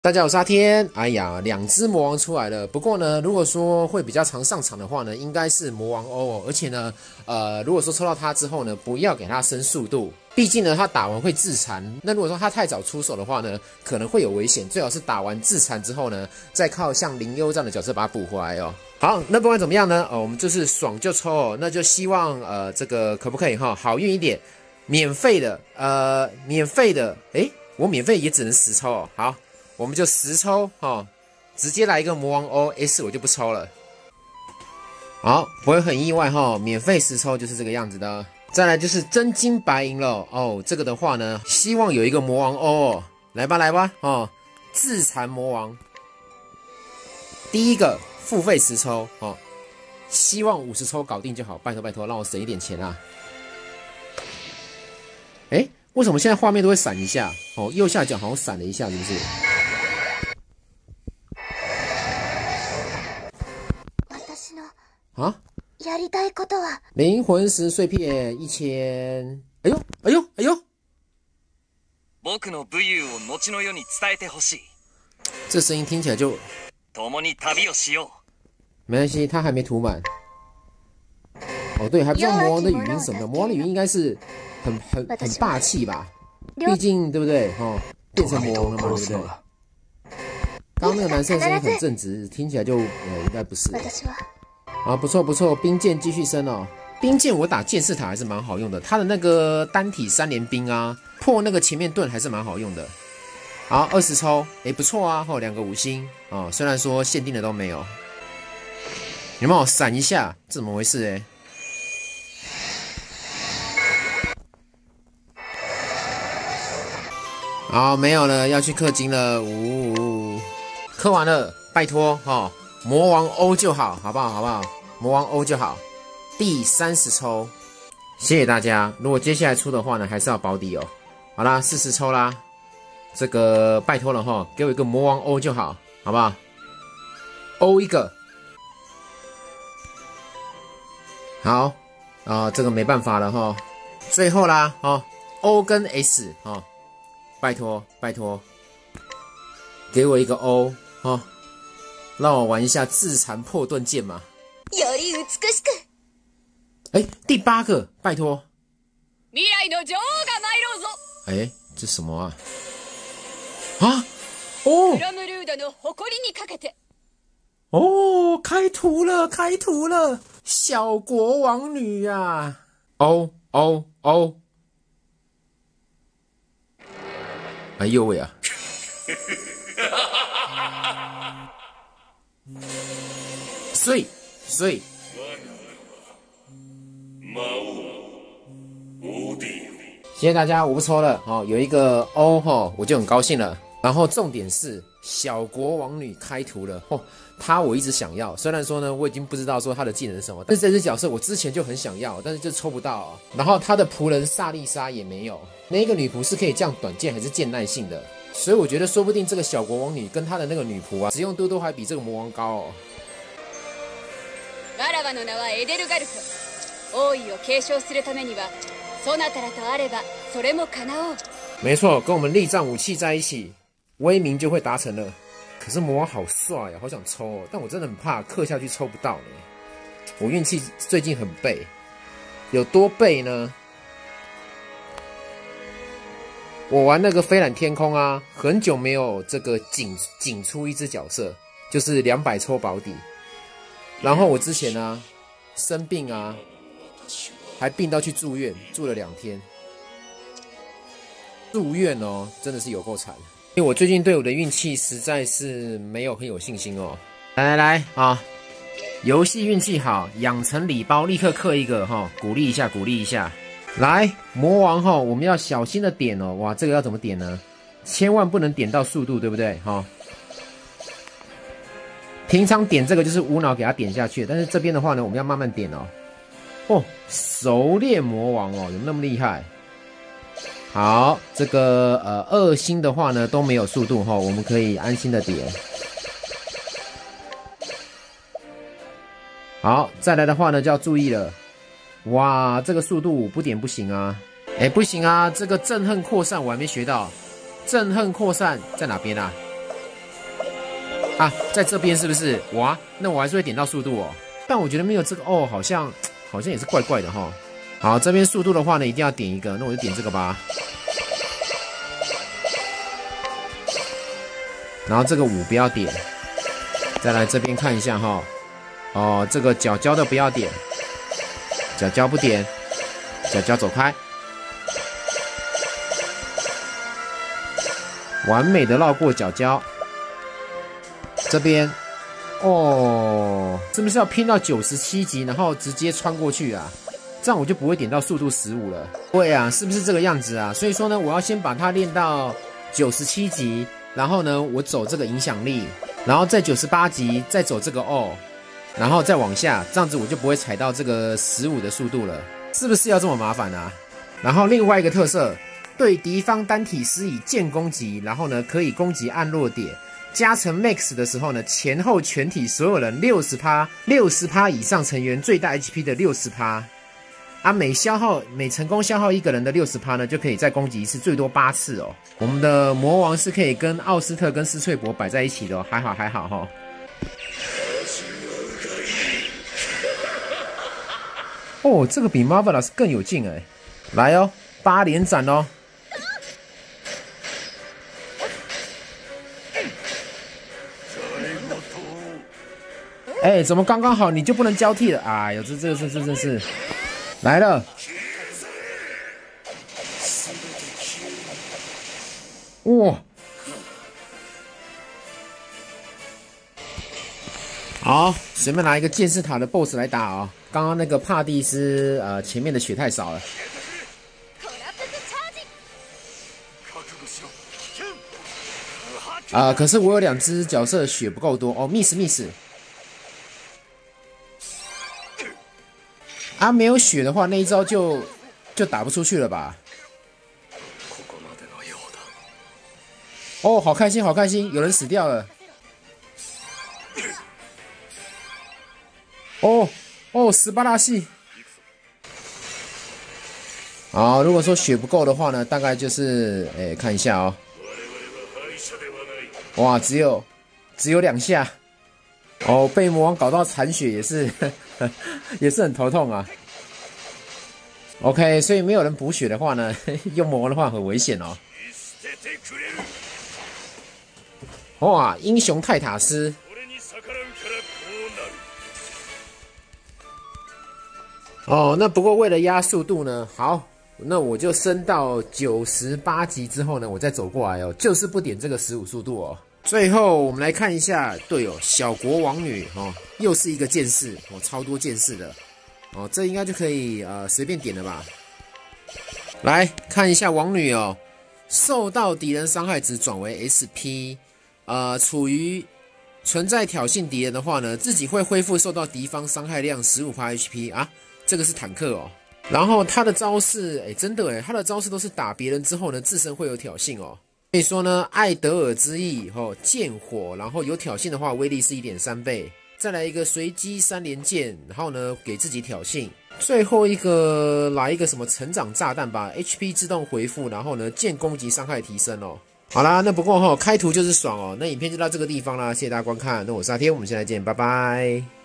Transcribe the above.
大家好，我是阿天。哎呀，两只魔王出来了。不过呢，如果说会比较常上场的话呢，应该是魔王欧哦。而且呢，如果说抽到它之后呢，不要给它升速度，毕竟呢，它打完会自残。那如果说它太早出手的话呢，可能会有危险。最好是打完自残之后呢，再靠像林优这样的角色把它补回来哦。好，那不管怎么样呢，我们就是爽就抽哦。那就希望这个可不可以哈，好运一点，免费的，我免费也只能10抽哦。好。我们就10抽哦，直接来一个魔王 OS， 我就不抽了。好，不会很意外哈，免费10抽就是这个样子的。再来就是真金白银了哦，这个的话呢，希望有一个魔王 O 哦，来吧来吧哦，自残魔王，第一个付费10抽哦，希望50抽搞定就好，拜托拜托，让我省一点钱啊。哎，为什么现在画面都会闪一下？哦，右下角好像闪了一下，是不是？啊！灵魂石碎片1000。哎呦哎呦哎呦！这声音听起来就……没关系，他还没涂满。哦，对，还不知道魔王的语音什么的。魔王的语音应该是很霸气吧？毕竟对不对？哦，变成魔王了嘛，对不对？刚刚那个男生声音很正直，听起来就应该不是。啊，不错不错，冰剑继续升哦。冰剑我打剑士塔还是蛮好用的，它的那个单体3连冰啊，破那个前面盾还是蛮好用的。好，20抽，哎，不错啊，2个5星哦。虽然说限定的都没有，有没有闪一下？这怎么回事？哎，好，没有了，要去氪金了。氪完了，拜托哦。魔王欧就好，好不好？好不好？魔王欧就好。第30抽，谢谢大家。如果接下来出的话呢，还是要保底哦。好啦，40抽啦，这个拜托了哈，给我一个魔王欧就好，好不好？欧一个，好这个没办法了哈。最后啦，欧跟 S 拜托拜托，给我一个欧让我玩一下自残破盾剑嘛！哎，第8个，拜托！哎，这什么啊？啊！哦，开图了，开图了！小国王女啊！哦！哎呦喂啊！所以，谢谢大家，我不抽了有一个欧我就很高兴了。然后重点是小国王女开图了她我一直想要，虽然说呢我已经不知道说她的技能是什么，但是这只角色我之前就很想要，但是就抽不到然后她的仆人萨丽莎也没有，那个女仆是可以降短剑还是剑耐性的，所以我觉得说不定这个小国王女跟她的那个女仆使用度都还比这个魔王高没错，跟我们力战武器在一起，威名就会达成了。可是魔王好帅啊，好想抽但我真的很怕氪下去抽不到我运气最近很背，有多背呢？我玩那个飞览天空啊，很久没有这个仅出一只角色，就是200抽保底。然后我之前啊生病啊，还病到去住院，住了2天。住院真的是有够惨。因为我最近对我的运气实在是没有很有信心来游戏运气好，养成礼包立刻氪一个鼓励一下鼓励一下。来魔王我们要小心的点哇，这个要怎么点呢？千万不能点到速度，对不对平常点这个就是无脑给它点下去，但是这边的话呢，我们要慢慢点熟练魔王有那么厉害？好，这个2星的话呢都没有速度我们可以安心的点。好，再来的话呢就要注意了。哇，这个速度不点不行啊！哎，不行啊，这个憎恨扩散我还没学到，憎恨扩散在哪边啊？ 啊，在这边是不是？哇，那我还是会点到速度哦。但我觉得没有这个哦，好像也是怪怪的哈。好，这边速度的话呢，一定要点一个，那我就点这个吧。然后这个5不要点，再来这边看一下哈。哦，这个角角的不要点，角角不点，角角走开。完美的绕过角角。这边，哦，是不是要拼到97级，然后直接穿过去啊？这样我就不会点到速度15了。对啊，是不是这个样子啊？所以说呢，我要先把它练到97级，然后呢，我走这个影响力，然后在98级再走这个哦，然后再往下，这样子我就不会踩到这个15的速度了。是不是要这么麻烦啊？然后另外一个特色，对敌方单体施以剑攻击，然后呢可以攻击按弱点。加成 Max 的时候呢，前后全体所有人60%以上成员最大 HP 的60%啊，每成功消耗一个人的60%呢，就可以再攻击一次，最多8次哦。我们的魔王是可以跟奥斯特跟斯翠博摆在一起的哦，还好哈。哦，这个比 Marvelous 更有劲哎！来哦，8连斩哦！哎，怎么刚刚好你就不能交替了？哎呦，这真是来了！哇！好，随便拿一个剑士塔的 BOSS 来打哦。刚刚那个帕蒂斯，前面的血太少了。可是我有2只角色血不够多哦 ，miss。啊，没有血的话，那一招就打不出去了吧？哦，好开心，有人死掉了。哦，斯巴拉系。好，如果说血不够的话呢，大概就是，看一下哦。哇，只有2下。哦，被魔王搞到残血也是也是很头痛啊。OK， 所以没有人补血的话呢，用魔王的话很危险哦。哇，英雄泰塔斯。哦，那不过为了压速度呢，好，那我就升到98级之后呢，我再走过来哦，就是不点这个15速度哦。最后我们来看一下队友小国王女哦，又是一个剑士哦，超多剑士的哦，这应该就可以随便点了吧？来看一下王女哦，受到敌人伤害值转为 SP， 处于存在挑衅敌人的话呢，自己会恢复受到敌方伤害量 15% HP 啊，这个是坦克哦。然后他的招式，真的他的招式都是打别人之后呢，自身会有挑衅哦。所以说呢，艾德尔之翼剑火，然后有挑衅的话，威力是 1.3 倍。再来一个随机3连剑，然后呢给自己挑衅。最后一个来一个什么成长炸弹吧 ，HP 自动回复，然后呢剑攻击伤害提升哦。好啦，那不过开图就是爽哦。那影片就到这个地方啦，谢谢大家观看。那我是阿天，我们下次见，拜拜。